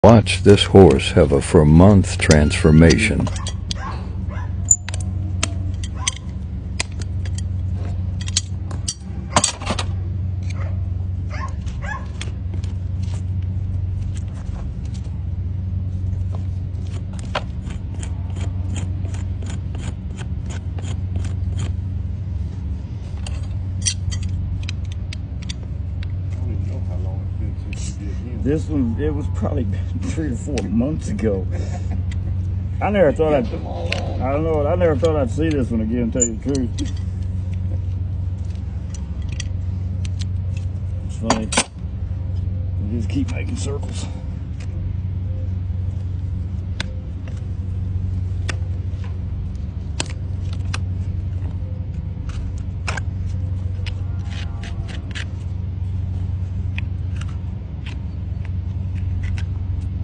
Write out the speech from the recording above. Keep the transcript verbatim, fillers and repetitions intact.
Watch this horse have a four-month transformation. This one, it was probably three to four months ago. I never thought I'd, I don't know, I never thought I'd see this one again, tell you the truth. It's funny. You just keep making circles.